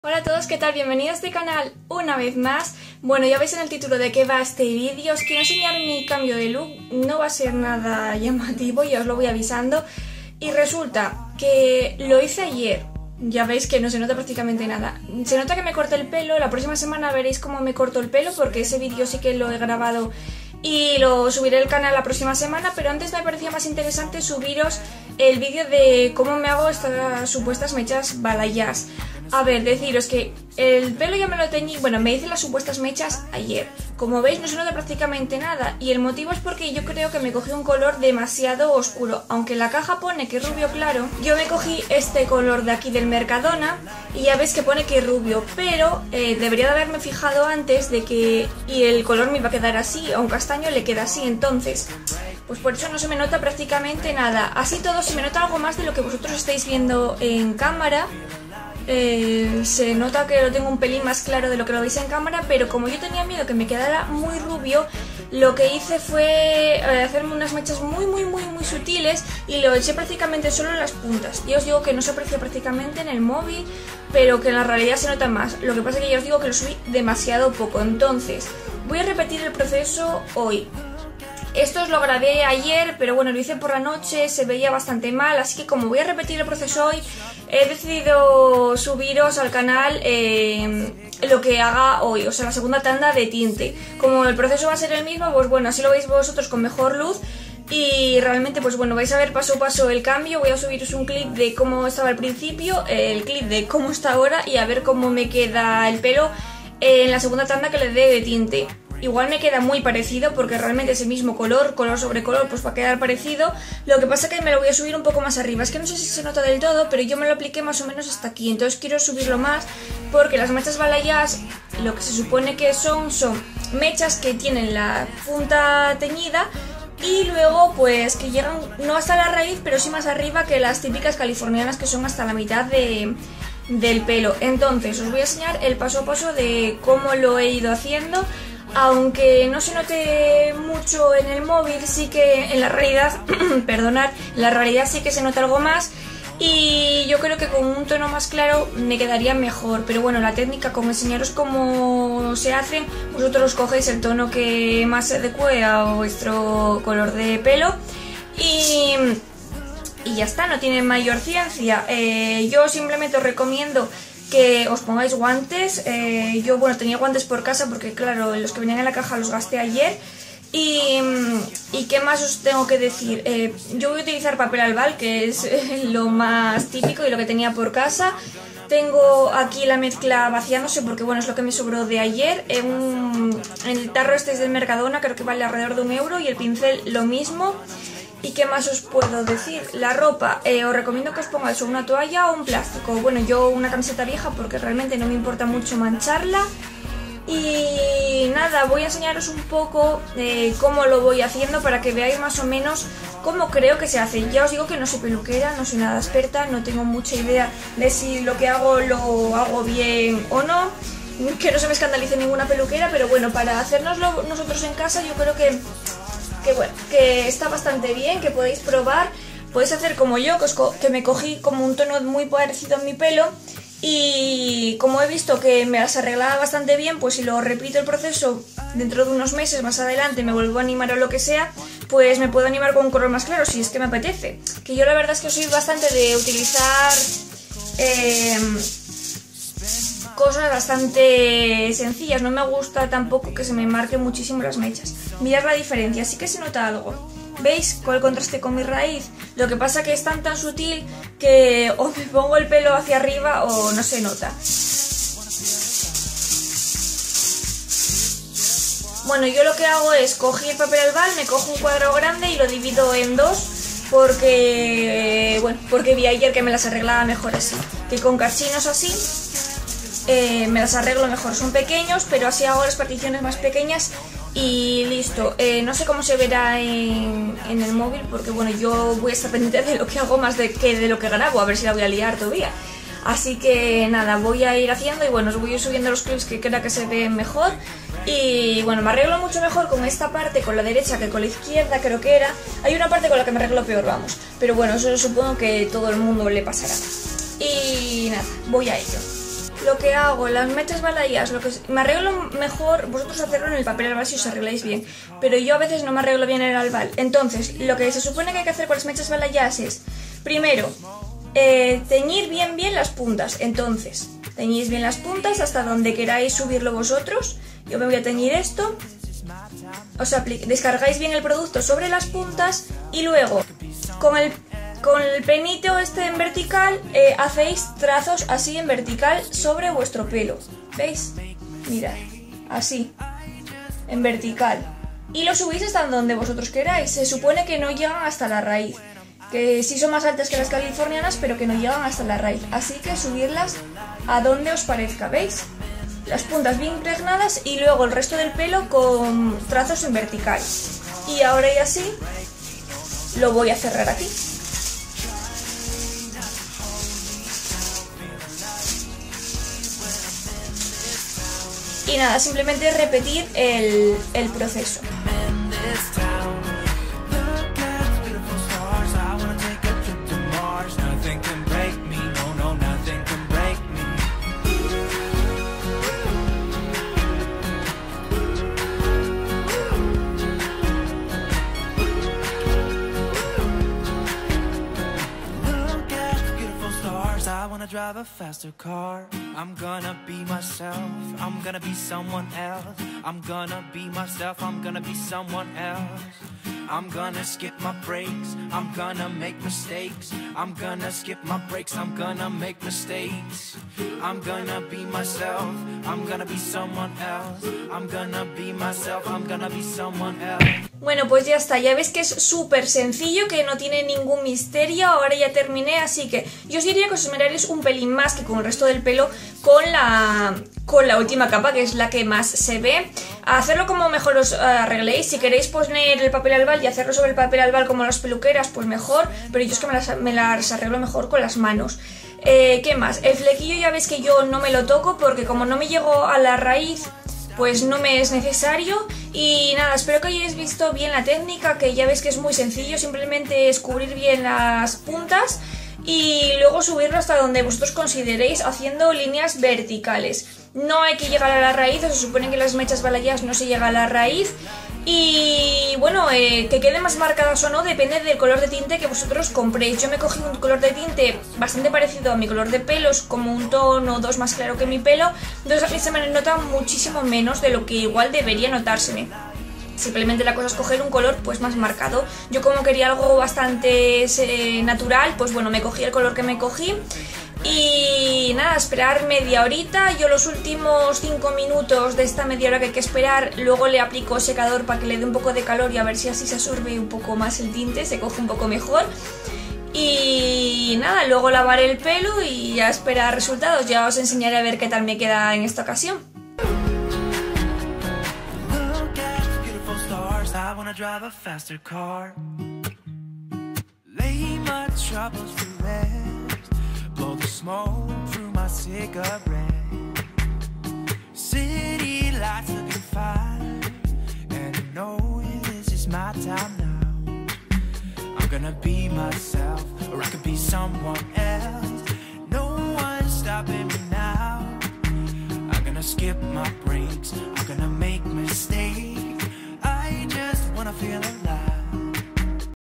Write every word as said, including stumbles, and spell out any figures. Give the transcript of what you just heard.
Hola a todos, ¿qué tal? Bienvenidos a este canal una vez más. Bueno, ya veis en el título de qué va este vídeo. Os quiero enseñar mi cambio de look. No va a ser nada llamativo, ya os lo voy avisando. Y resulta que lo hice ayer. Ya veis que no se nota prácticamente nada. Se nota que me corté el pelo. La próxima semana veréis cómo me corto el pelo, porque ese vídeo sí que lo he grabado y lo subiré al canal la próxima semana. Pero antes me parecía más interesante subiros el vídeo de cómo me hago estas supuestas mechas balayage. A ver, deciros que el pelo ya me lo teñí, bueno, me hice las supuestas mechas ayer. Como veis no se nota prácticamente nada y el motivo es porque yo creo que me cogí un color demasiado oscuro. Aunque la caja pone que es rubio claro, yo me cogí este color de aquí del Mercadona y ya veis que pone que es rubio, pero eh, debería de haberme fijado antes de que y el color me iba a quedar así, a un castaño le queda así, entonces pues por eso no se me nota prácticamente nada. Así todo se me nota algo más de lo que vosotros estáis viendo en cámara. Eh, se nota que lo tengo un pelín más claro de lo que lo veis en cámara, pero como yo tenía miedo que me quedara muy rubio, lo que hice fue eh, hacerme unas mechas muy muy muy muy sutiles y lo eché prácticamente solo en las puntas. Y os digo que no se aprecia prácticamente en el móvil, pero que en la realidad se nota más. Lo que pasa es que ya os digo que lo subí demasiado poco, entonces voy a repetir el proceso hoy. Esto os lo grabé ayer, pero bueno, lo hice por la noche, se veía bastante mal, así que como voy a repetir el proceso hoy, he decidido subiros al canal eh, lo que haga hoy, o sea, la segunda tanda de tinte. Como el proceso va a ser el mismo, pues bueno, así lo veis vosotros con mejor luz y realmente, pues bueno, vais a ver paso a paso el cambio. Voy a subiros un clip de cómo estaba al principio, el clip de cómo está ahora y a ver cómo me queda el pelo en la segunda tanda que le dé de tinte. Igual me queda muy parecido porque realmente es el mismo color, color sobre color, pues va a quedar parecido. Lo que pasa es que me lo voy a subir un poco más arriba. Es que no sé si se nota del todo, pero yo me lo apliqué más o menos hasta aquí. Entonces quiero subirlo más porque las mechas balayage, lo que se supone que son, son mechas que tienen la punta teñida y luego pues que llegan no hasta la raíz, pero sí más arriba que las típicas californianas que son hasta la mitad de... del pelo. Entonces os voy a enseñar el paso a paso de cómo lo he ido haciendo. Aunque no se note mucho en el móvil, sí que en la realidad, perdonad, en la realidad sí que se nota algo más y yo creo que con un tono más claro me quedaría mejor. Pero bueno, la técnica, como enseñaros cómo se hace, vosotros cogéis el tono que más se adecue a vuestro color de pelo y, y ya está, no tiene mayor ciencia. Eh, yo simplemente os recomiendo que os pongáis guantes. eh, yo bueno tenía guantes por casa porque claro, los que venían en la caja los gasté ayer. Y, y qué más os tengo que decir, eh, yo voy a utilizar papel albal, que es eh, lo más típico y lo que tenía por casa. Tengo aquí la mezcla vaciándose porque bueno, es lo que me sobró de ayer. En, un, en el tarro este es del Mercadona, creo que vale alrededor de un euro, y el pincel lo mismo. ¿Y qué más os puedo decir? La ropa, eh, os recomiendo que os pongáis una toalla o un plástico. Bueno, yo una camiseta vieja porque realmente no me importa mucho mancharla. Y nada, voy a enseñaros un poco eh, cómo lo voy haciendo para que veáis más o menos cómo creo que se hace. Ya os digo que no soy peluquera, no soy nada experta, no tengo mucha idea de si lo que hago lo hago bien o no. Que no se me escandalice ninguna peluquera, pero bueno, para hacérnoslo nosotros en casa yo creo que... que bueno, que está bastante bien, que podéis probar. Podéis hacer como yo, que, os co que me cogí como un tono muy parecido en mi pelo y como he visto que me las arreglaba bastante bien, pues si lo repito el proceso dentro de unos meses más adelante, me vuelvo a animar o lo que sea, pues me puedo animar con un color más claro si es que me apetece. Que yo la verdad es que soy bastante de utilizar eh, cosas bastante sencillas, no me gusta tampoco que se me marquen muchísimo las mechas. Mirad la diferencia, sí que se nota algo. ¿Veis cuál contraste con mi raíz? Lo que pasa que es tan tan sutil que o me pongo el pelo hacia arriba o no se nota. Bueno, yo lo que hago es cogí el papel albal, me cojo un cuadro grande y lo divido en dos porque, bueno, porque vi ayer que me las arreglaba mejor así, que con cachinos así. Eh, me las arreglo mejor, son pequeños, pero así hago las particiones más pequeñas y listo. Eh, no sé cómo se verá en, en el móvil porque bueno, yo voy a estar pendiente de lo que hago más de que de lo que grabo, a ver si la voy a liar todavía. Así que nada, voy a ir haciendo y bueno, os voy a ir subiendo los clips que crea que se ven mejor. Y bueno, me arreglo mucho mejor con esta parte, con la derecha, que con la izquierda creo que era. Hay una parte con la que me arreglo peor, vamos, pero bueno, eso supongo que todo el mundo le pasará. Y nada, voy a ello. lo que hago, las mechas balayage, lo que me arreglo mejor, vosotros hacerlo en el papel albal si os arregláis bien, pero yo a veces no me arreglo bien en el albal. Entonces, lo que se supone que hay que hacer con las mechas balayage es, primero, eh, teñir bien bien las puntas. Entonces, teñís bien las puntas hasta donde queráis subirlo vosotros. Yo me voy a teñir esto. Os descargáis bien el producto sobre las puntas y luego, con el... Con el peinito este en vertical, eh, hacéis trazos así en vertical sobre vuestro pelo. ¿Veis? Mirad, así, en vertical. Y lo subís hasta donde vosotros queráis. Se supone que no llegan hasta la raíz. Que sí son más altas que las californianas, pero que no llegan hasta la raíz. Así que subirlas a donde os parezca, ¿veis? Las puntas bien impregnadas y luego el resto del pelo con trazos en vertical. Y ahora y así lo voy a cerrar aquí. Y nada, simplemente repetir el, el proceso. Drive a faster car. I'm gonna be myself. I'm gonna be someone else. I'm gonna be myself. I'm gonna be someone else. I'm gonna skip my breaks. I'm gonna make mistakes. I'm gonna skip my breaks. I'm gonna make mistakes. I'm gonna be myself. I'm gonna be someone else. I'm gonna be myself. I'm gonna be someone else. Bueno, pues ya está, ya ves que es súper sencillo, que no tiene ningún misterio. Ahora ya terminé, así que yo os diría que os esmeraréis un pelín más que con el resto del pelo con la, con la última capa, que es la que más se ve. Hacerlo como mejor os arregléis. Si queréis poner el papel albal y hacerlo sobre el papel albal como las peluqueras, pues mejor, pero yo es que me las, me las arreglo mejor con las manos. Eh, ¿Qué más? El flequillo ya veis que yo no me lo toco porque como no me llego a la raíz, pues no me es necesario. Y nada, espero que hayáis visto bien la técnica, que ya veis que es muy sencillo, simplemente es cubrir bien las puntas y luego subirlo hasta donde vosotros consideréis haciendo líneas verticales. No hay que llegar a la raíz, se supone que las mechas balayage no se llega a la raíz. Y bueno, eh, que quede más marcadas o no depende del color de tinte que vosotros compréis. Yo me cogí un color de tinte bastante parecido a mi color de pelo, es como un tono o dos más claro que mi pelo, entonces a mí se me nota muchísimo menos de lo que igual debería notárseme. Simplemente la cosa es coger un color pues más marcado. Yo como quería algo bastante eh, natural, pues bueno, me cogí el color que me cogí. Y nada, esperar media horita. Yo los últimos cinco minutos de esta media hora que hay que esperar, luego le aplico secador para que le dé un poco de calor y a ver si así se absorbe un poco más el tinte, se coge un poco mejor. Y nada, luego lavaré el pelo y ya esperar resultados. Ya os enseñaré a ver qué tal me queda en esta ocasión. Blow the smoke through my cigarette. City lights looking fine, and I know this is my time now. I'm gonna be myself, or I could be someone else. No one's stopping me now. I'm gonna skip my breaks, I'm gonna make mistakes. I just wanna feel alive.